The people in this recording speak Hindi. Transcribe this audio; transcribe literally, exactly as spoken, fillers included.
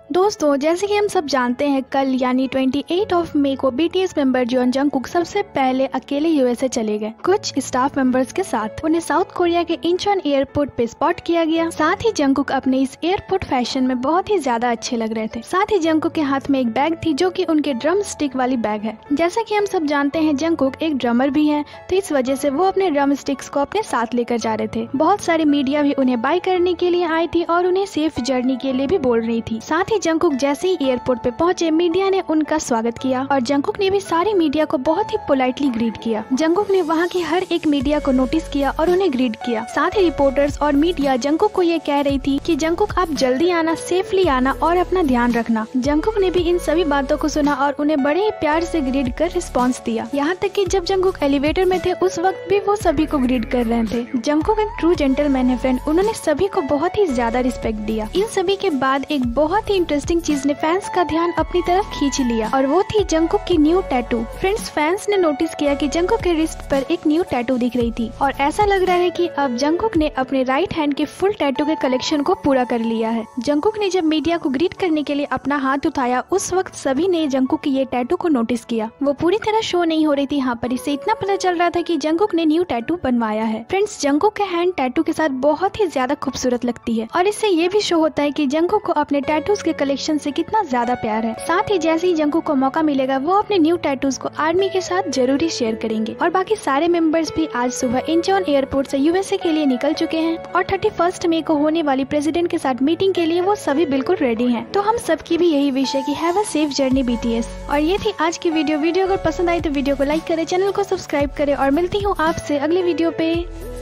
दोस्तों, जैसे कि हम सब जानते हैं, कल यानी अट्ठाईस ऑफ मई को बीटीएस मेंबर जियोन जंगकुक सबसे पहले अकेले यूएसए चले गए कुछ स्टाफ मेंबर्स के साथ। उन्हें साउथ कोरिया के इंचोन एयरपोर्ट पे स्पॉट किया गया। साथ ही जंगकुक अपने इस एयरपोर्ट फैशन में बहुत ही ज्यादा अच्छे लग रहे थे। साथ ही जंगकुक के हाथ में एक बैग थी जो कि उनके ड्रम स्टिक वाली बैग है। जैसा कि हम सब जानते हैं, जंगकुक एक ड्रमर भी है, तो इस वजह से वो अपने ड्रम स्टिक्स को अपने साथ लेकर जा रहे थे। बहुत सारी मीडिया भी उन्हें बाय करने के लिए आई थी और उन्हें सेफ जर्नी के लिए भी बोल रही थी। साथ ही जंगकुक जैसे ही एयरपोर्ट पे पहुंचे, मीडिया ने उनका स्वागत किया और जंगकुक ने भी सारी मीडिया को बहुत ही पोलाइटली ग्रीट किया। जंगकुक ने वहाँ की हर एक मीडिया को नोटिस किया और उन्हें ग्रीट किया। साथ ही रिपोर्टर्स और मीडिया जंगकुक को ये कह रही थी कि जंगकुक आप जल्दी आना, सेफली आना और अपना ध्यान रखना। जंगकुक ने भी इन सभी बातों को सुना और उन्हें बड़े ही प्यार से ग्रीट कर रिस्पॉन्स दिया। यहाँ तक कि जब जंगकुक एलिवेटर में थे उस वक्त भी वो सभी को ग्रीट कर रहे थे। जंगकुक एक ट्रू जेंटलमैन है फ्रेंड, उन्होंने सभी को बहुत ही ज्यादा रिस्पेक्ट दिया। इन सभी के बाद एक बहुत ही इंटरेस्टिंग चीज ने फैंस का ध्यान अपनी तरफ खींच लिया और वो थी जंगकुक की न्यू टैटू। फ्रेंड्स, फैंस ने नोटिस किया कि जंगकुक के रिस्ट पर एक न्यू टैटू दिख रही थी और ऐसा लग रहा है कि अब जंगकुक ने अपने राइट हैंड के फुल टैटू के कलेक्शन को पूरा कर लिया है। जंगकुक ने जब मीडिया को ग्रीट करने के लिए अपना हाथ उठाया, उस वक्त सभी ने जंगकुक की ये टैटू को नोटिस किया। वो पूरी तरह शो नहीं हो रही थी यहाँ पर, इससे इतना पता चल रहा था कि जंगकुक ने न्यू टैटू बनवाया है। फ्रेंड्स, जंगकुक के हैंड टैटू के साथ बहुत ही ज्यादा खूबसूरत लगती है और इससे ये भी शो होता है कि जंगकुक को अपने टैटूज के कलेक्शन से कितना ज्यादा प्यार है। साथ ही जैसे ही जंगकुक को मौका मिलेगा, वो अपने न्यू टैटूज को आर्मी के साथ जरूरी शेयर करेंगे। और बाकी सारे मेंबर्स भी आज सुबह इंचोन एयरपोर्ट से यूएसए के लिए निकल चुके हैं और थर्टी फर्स्ट मई को होने वाली प्रेसिडेंट के साथ मीटिंग के लिए वो सभी बिल्कुल रेडी हैं। तो हम सबकी भी यही विश है कि have a safe journey BTS. और ये थी आज की वीडियो। वीडियो अगर पसंद आई तो वीडियो को लाइक करें, चैनल को सब्सक्राइब करें और मिलती हूँ आपसे अगली वीडियो पे।